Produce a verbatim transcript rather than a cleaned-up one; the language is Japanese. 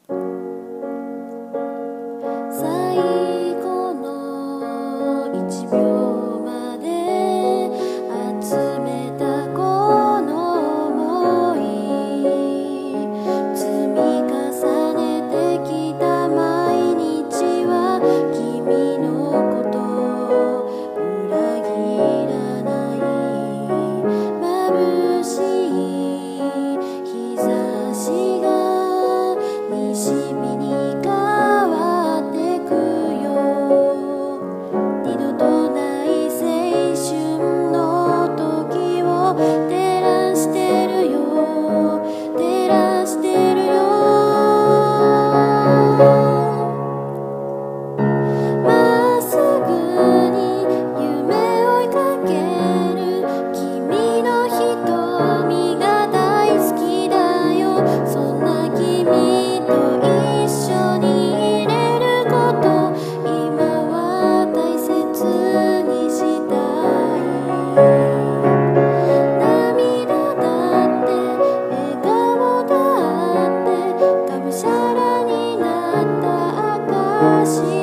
最後の一秒まで集めたこの想い、積み重ねてきた毎日は君のこと裏切らない。眩しい日差しが西日に変わってくよ。二度とない青春の時を照らしてるよ、照らしてるよ。まっすぐに夢追いかける君の瞳が大好きだよ。そんな君と一緒にいれること今は大切にしたい。涙だって笑顔だってがむしゃらになった証